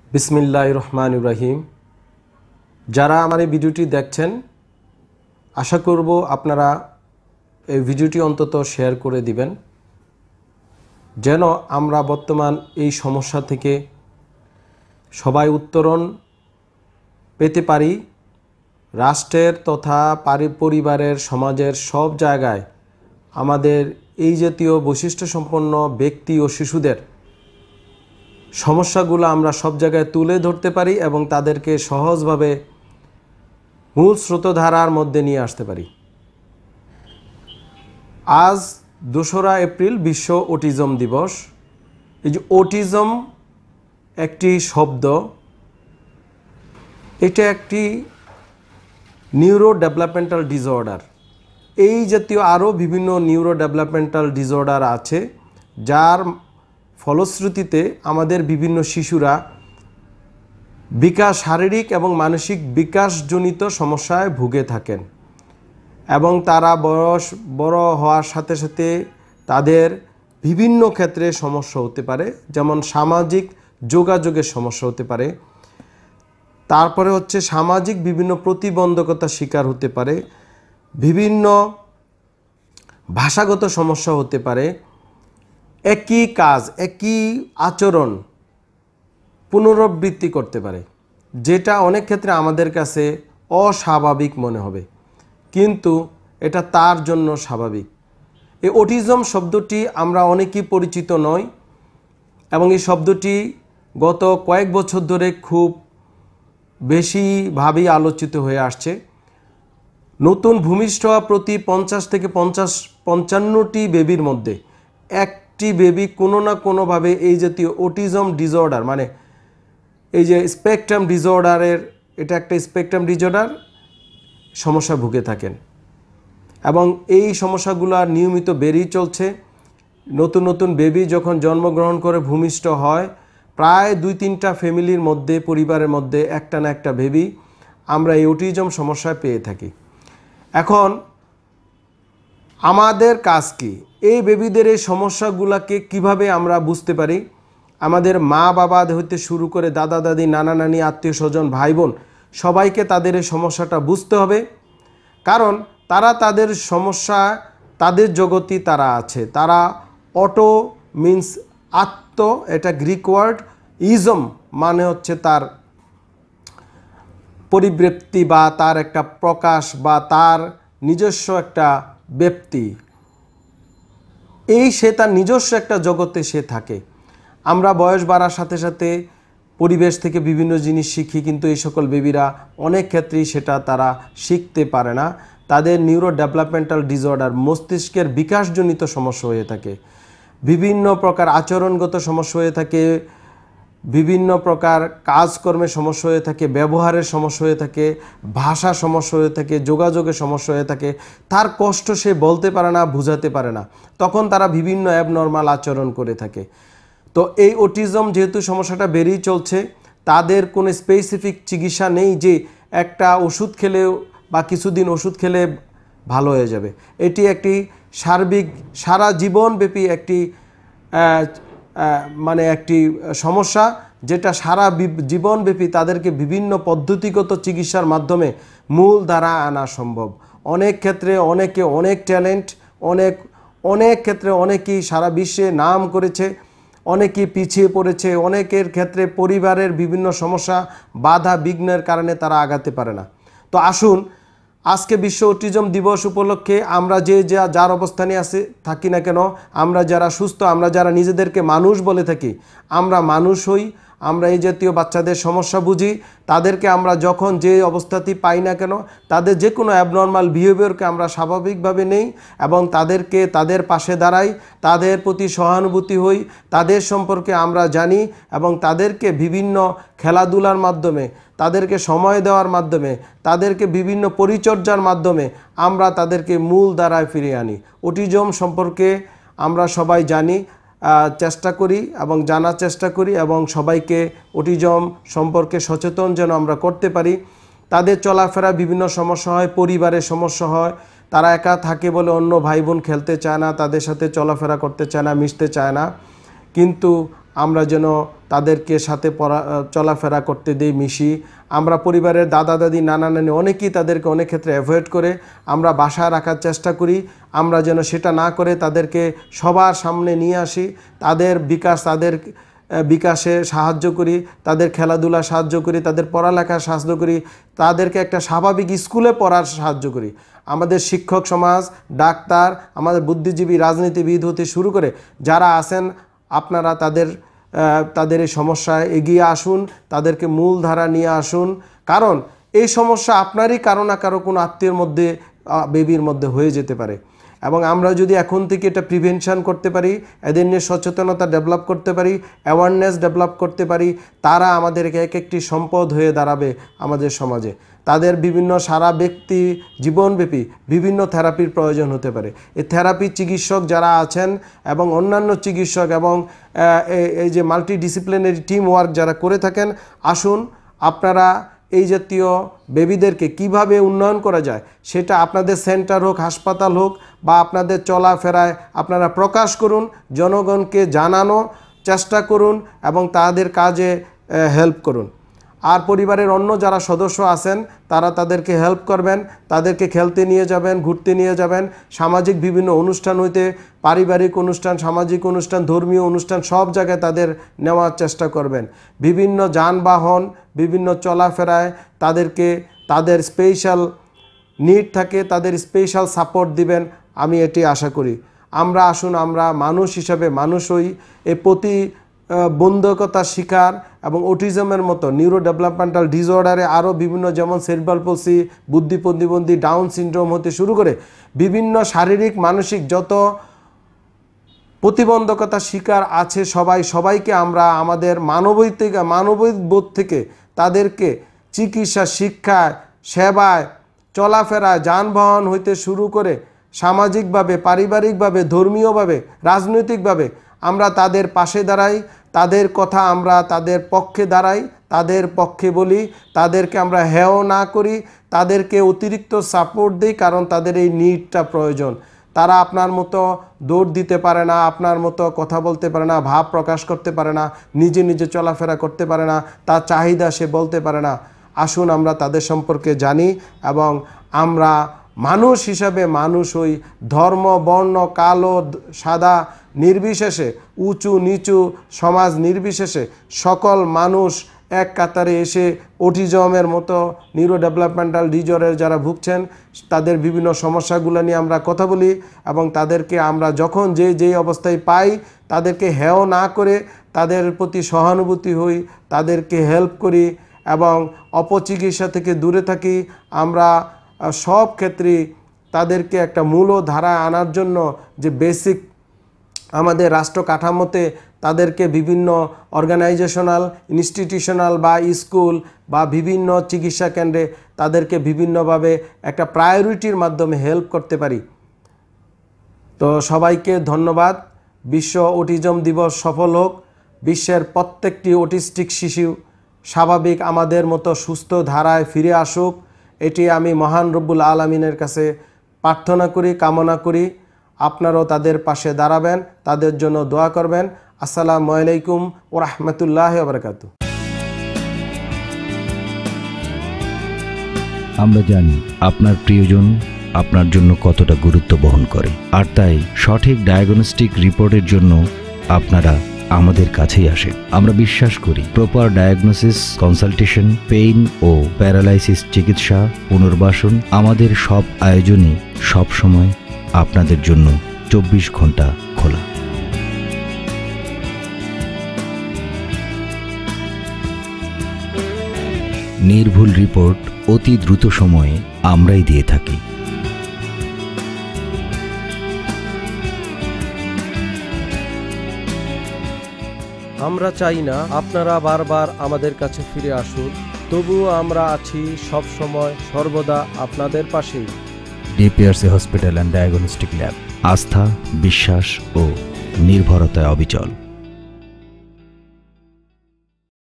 বিসমিল্লাহির রহমানির রহিম। যারা আমার এই ভিডিওটি দেখছেন, আশা করব আপনারা এই ভিডিওটি অন্তত শেয়ার করে দিবেন, যেন আমরা বর্তমান এই সমস্যা থেকে সবাই উত্তরণ পেতে পারি। রাষ্ট্রের তথা পরিবারের, সমাজের সব জায়গায় আমাদের এই জাতীয় বৈশিষ্ট্যসম্পন্ন ব্যক্তি ও শিশুদের সমস্যাগুলো আমরা সব জায়গায় তুলে ধরতে পারি এবং তাদেরকে সহজভাবে মূল স্রোতধারার মধ্যে নিয়ে আসতে পারি। আজ 2রা এপ্রিল বিশ্ব অটিজম দিবস। এই যে অটিজম একটি শব্দ, এটা একটি নিউরো ডেভেলপমেন্টাল ডিসঅর্ডার। এই জাতীয় আরও বিভিন্ন নিউরো ডেভেলপমেন্টাল ডিসঅর্ডার আছে, যার ফলশ্রুতিতে আমাদের বিভিন্ন শিশুরা শারীরিক এবং মানসিক বিকাশজনিত সমস্যায় ভুগে থাকেন এবং তারা বড় হওয়ার সাথে সাথে তাদের বিভিন্ন ক্ষেত্রে সমস্যা হতে পারে, যেমন সামাজিক যোগাযোগের সমস্যা হতে পারে, তারপরে হচ্ছে সামাজিক বিভিন্ন প্রতিবন্ধকতার শিকার হতে পারে, বিভিন্ন ভাষাগত সমস্যা হতে পারে, একই কাজ একই আচরণ পুনরাবৃত্তি করতে পারে, যেটা অনেক ক্ষেত্রে আমাদের কাছে অস্বাভাবিক মনে হবে, কিন্তু এটা তার জন্য স্বাভাবিক। এই অটিজম শব্দটি আমরা অনেকেই পরিচিত নই এবং এই শব্দটি গত কয়েক বছর ধরে খুব বেশিভাবেই আলোচিত হয়ে আসছে। নতুন ভূমিষ্ঠ হওয়া প্রতি 50 থেকে 55টি বেবির মধ্যে একটি বেবি কোনো না কোনোভাবে এই জাতীয় অটিজম ডিসঅর্ডার, মানে এই যে স্পেকট্রাম ডিসঅর্ডারের, এটা একটা স্পেকট্রাম ডিসঅর্ডার সমস্যা ভুগে থাকেন এবং এই সমস্যাগুলো নিয়মিত বেড়েই চলছে। নতুন নতুন বেবি যখন জন্মগ্রহণ করে ভূমিষ্ঠ হয়, প্রায় 2-3টা ফ্যামিলির মধ্যে, পরিবারের মধ্যে একটা না একটা বেবি আমরা এই অটিজম সমস্যায় পেয়ে থাকি। এখন আমাদের কাজ কি? এই বেবিদের এই সমস্যাগুলোকে কিভাবে আমরা বুঝতে পারি? আমাদের মা বাবা হইতে শুরু করে দাদা দাদি, নানা নানি, আত্মীয় স্বজন, ভাই বোন, সবাইকে তাদের এই সমস্যাটা বুঝতে হবে, কারণ তারা তাদের সমস্যা, তাদের জগতই তারা আছে। তারা অটো মিন্স আত্ম, এটা গ্রিক ওয়ার্ড, ইজম মানে হচ্ছে তার পরিবৃত্তি বা তার একটা প্রকাশ বা তার নিজস্ব একটা ব্যক্তি, সে তার নিজস্ব একটা জগতে সে থাকে। আমরা বয়স বাড়ার সাথে সাথে পরিবেশ থেকে বিভিন্ন জিনিস শিখি, কিন্তু এই সকল বেবিরা অনেক ক্ষেত্রেই সেটা তারা শিখতে পারে না। তাদের নিউরো ডেভেলপমেন্টাল ডিসঅর্ডার, মস্তিষ্কের বিকাশজনিত সমস্যা হয়ে থাকে, বিভিন্ন প্রকার আচরণগত সমস্যা হয়ে থাকে, বিভিন্ন প্রকার কাজকর্মের সমস্যা হয়ে থাকে, ব্যবহারের সমস্যা হয়ে থাকে, ভাষা সমস্যা হয়ে থাকে, যোগাযোগের সমস্যা হয়ে থাকে। তার কষ্ট সে বলতে পারে না, বুঝাতে পারে না, তখন তারা বিভিন্ন অ্যাবনর্মাল আচরণ করে থাকে। তো এই অটিজম যেহেতু সমস্যাটা বেড়েই চলছে, তাদের কোনো স্পেসিফিক চিকিৎসা নেই যে একটা ওষুধ খেলে বা কিছুদিন ওষুধ খেলে ভালো হয়ে যাবে। এটি একটি সার্বিক, সারা জীবনব্যাপী একটি মানে একটি সমস্যা, যেটা সারা জীবনব্যাপী তাদেরকে বিভিন্ন পদ্ধতিগত চিকিৎসার মাধ্যমে মূল ধারা আনা সম্ভব। অনেক ক্ষেত্রে অনেকে অনেক ট্যালেন্ট, অনেক ক্ষেত্রে অনেকেই সারা বিশ্বে নাম করেছে, অনেকেই পিছিয়ে পড়েছে, অনেকের ক্ষেত্রে পরিবারের বিভিন্ন সমস্যা, বাধা বিঘ্নের কারণে তারা আগাতে পারে না। তো আসুন, আজকে বিশ্ব অটিজম দিবস উপলক্ষে আমরা যার অবস্থানে থাকি না কেন, আমরা যারা সুস্থ, আমরা যারা নিজেদেরকে মানুষ বলে থাকি, আমরা মানুষ হই, আমরা এই জাতীয় বাচ্চাদের সমস্যা বুঝি, তাদেরকে আমরা যখন যে অবস্থাতেই পাই না কেন, তাদের যে কোনো অ্যাবনর্মাল বিহেভিয়ারকে আমরা স্বাভাবিকভাবে নেই এবং তাদেরকে তাদের পাশে দাঁড়াই, তাদের প্রতি সহানুভূতি হই, তাদের সম্পর্কে আমরা জানি এবং তাদেরকে বিভিন্ন খেলাধুলার মাধ্যমে, তাদেরকে সময় দেওয়ার মাধ্যমে, তাদেরকে বিভিন্ন পরিচর্যার মাধ্যমে আমরা তাদেরকে মূল ধারায় ফিরিয়ে আনি। অটিজম সম্পর্কে আমরা সবাই জানি, চেষ্টা করি এবং জানার চেষ্টা করি এবং সবাইকে অটিজম সম্পর্কে সচেতন যেন আমরা করতে পারি। তাদের চলাফেরা বিভিন্ন সমস্যা হয়, পরিবারের সমস্যা হয়, তারা একা থাকে বলে অন্য ভাই বোন খেলতে চায় না, তাদের সাথে চলাফেরা করতে চায় না, মিশতে চায় না, কিন্তু আমরা যেন তাদেরকে সাথে চলাফেরা করতে দিই, মিশি। আমরা পরিবারের দাদা দাদি নানা নানি অনেকেই তাদেরকে অনেক ক্ষেত্রে অ্যাভয়েড করে আমরা বাসায় রাখার চেষ্টা করি। আমরা যেন সেটা না করে তাদেরকে সবার সামনে নিয়ে আসি, তাদের বিকাশে সাহায্য করি, তাদের খেলাধুলা সাহায্য করি, তাদের পড়ালেখার সাহায্য করি, তাদেরকে একটা স্বাভাবিক স্কুলে পড়ার সাহায্য করি। আমাদের শিক্ষক সমাজ, ডাক্তার, আমাদের বুদ্ধিজীবী, রাজনীতিবিদ হতে শুরু করে যারা আছেন, আপনারা তাদের এই সমস্যায় এগিয়ে আসুন, তাদেরকে মূল ধারা নিয়ে আসুন। কারণ এই সমস্যা আপনারই কারো না কারো কোনো আত্মীয়ের মধ্যে, বেবির মধ্যে হয়ে যেতে পারে। এবং আমরা যদি এখন থেকে এটা প্রিভেনশন করতে পারি, এদের নিয়ে সচেতনতা ডেভেলপ করতে পারি, অ্যাওয়ারনেস ডেভেলপ করতে পারি, তারা আমাদেরকে এক একটি সম্পদ হয়ে দাঁড়াবে আমাদের সমাজে। তাদের বিভিন্ন সারা ব্যক্তি জীবনব্যাপী বিভিন্ন থেরাপির প্রয়োজন হতে পারে। এই থেরাপি চিকিৎসক যারা আছেন এবং অন্যান্য চিকিৎসক এবং এই যে মাল্টিডিসিপ্লিনারি টিম ওয়ার্ক যারা করে থাকেন, আসুন আপনারা এই জাতীয় বেবিদেরকে কিভাবে উন্নয়ন করা যায় সেটা আপনাদের সেন্টার হোক, হাসপাতাল হোক বা আপনাদের চলাফেরায় আপনারা প্রকাশ করুন, জনগণকে জানানো চেষ্টা করুন এবং তাদের কাজে হেল্প করুন। আর পরিবারের অন্য যারা সদস্য আছেন তারা তাদেরকে হেল্প করবেন, তাদেরকে খেলতে নিয়ে যাবেন, ঘুরতে নিয়ে যাবেন, সামাজিক বিভিন্ন অনুষ্ঠান হইতে পারিবারিক অনুষ্ঠান, সামাজিক অনুষ্ঠান, ধর্মীয় অনুষ্ঠান সব জায়গায় তাদের নেওয়ার চেষ্টা করবেন। বিভিন্ন যানবাহন, বিভিন্ন চলাফেরায় তাদেরকে তাদের স্পেশাল নিড থাকে, তাদের স্পেশাল সাপোর্ট দিবেন, আমি এটি আশা করি। আসুন আমরা মানুষ হিসাবে মানুষ হই। এ প্রতিবন্ধকতার শিকার এবং অটিজমের মতো নিউরো ডেভেলপমেন্টাল ডিসঅর্ডারে আরও বিভিন্ন, যেমন সেরিব্রাল পলসি, বুদ্ধি প্রতিবন্ধী, ডাউন সিনড্রোম হতে শুরু করে বিভিন্ন শারীরিক মানসিক যত প্রতিবন্ধকতার শিকার আছে সবাইকে আমরা আমাদের মানববোধ থেকে তাদেরকে চিকিৎসা, শিক্ষায়, সেবায়, চলাফেরায়, যানবাহন হইতে শুরু করে সামাজিকভাবে, পারিবারিকভাবে, ধর্মীয়ভাবে, রাজনৈতিকভাবে আমরা তাদের পাশে দাঁড়াই, তাদের কথা আমরা তাদের পক্ষে দাঁড়াই, তাদের পক্ষে বলি, তাদেরকে আমরা হেয় না করি, তাদেরকে অতিরিক্ত সাপোর্ট দিই, কারণ তাদের এই নিডটা প্রয়োজন। তারা আপনার মতো দৌড় দিতে পারে না, আপনার মতো কথা বলতে পারে না, ভাব প্রকাশ করতে পারে না, নিজে নিজে চলাফেরা করতে পারে না, তার চাহিদা সে বলতে পারে না। আসুন আমরা তাদের সম্পর্কে জানি এবং আমরা মানুষ হিসাবে মানুষ হই। ধর্ম, বর্ণ, কালো, সাদা নির্বিশেষে, উঁচু নিচু সমাজ নির্বিশেষে সকল মানুষ এক কাতারে এসে অটিজমের মতো নিউরো ডেভেলপমেন্টাল ডিসঅর্ডারে যারা ভুগছেন তাদের বিভিন্ন সমস্যাগুলো নিয়ে আমরা কথা বলি এবং তাদেরকে আমরা যখন যেই অবস্থায় পাই তাদেরকে হেয় না করে তাদের প্রতি সহানুভূতি হই, তাদেরকে হেল্প করি এবং অপচিকিৎসা থেকে দূরে থাকি। আমরা সব ক্ষেত্রে তাদেরকে একটা মূল ধারায় আনার জন্য যে বেসিক আমাদের রাষ্ট্র কাঠামোতে তাদেরকে বিভিন্ন অর্গানাইজেশনাল, ইনস্টিটিউশনাল বা স্কুল বা বিভিন্ন চিকিৎসা কেন্দ্রে তাদেরকে বিভিন্নভাবে একটা প্রায়োরিটির মাধ্যমে হেল্প করতে পারি। তো সবাইকে ধন্যবাদ। বিশ্ব অটিজম দিবস সফল হোক। বিশ্বের প্রত্যেকটি অটিস্টিক শিশু স্বাভাবিক আমাদের মতো সুস্থ ধারায় ফিরে আসুক, এটি আমি মহান রব্বুল আলামিনের কাছে প্রার্থনা করি, কামনা করি। আপনারাও তাদের পাশে দাঁড়াবেন, তাদের জন্য দোয়া করবেন। আসসালামু আলাইকুম ওয়া রাহমাতুল্লাহি ওয়া বারাকাতুহু। আমরা জানি আপনার প্রিয়জন আপনার জন্য কতটা গুরুত্ব বহন করে, আর তাই সঠিক ডায়াগনস্টিক রিপোর্টের জন্য আপনারা আমাদের কাছেই আসেন। আমরা বিশ্বাস করি প্রপার ডায়াগনোসিস, কনসালটেশন, পেইন ও প্যারালাইসিস চিকিৎসা, পুনর্বাসন, আমাদের সব আয়োজনই সবসময় আপনাদের জন্য 24 ঘন্টা খোলা। নির্ভুল রিপোর্ট অতি দ্রুত সময়ে আমরাই দিয়ে থাকি। আমরা চাই না আপনারা বারবার আমাদের কাছে ফিরে আসুন, তবুও আমরা আছি সব সময় সর্বদা আপনাদের পাশেই। DPRC hospital and diagnostic lab, আস্থা, বিশ্বাস ও নির্ভরতায় অবিচল।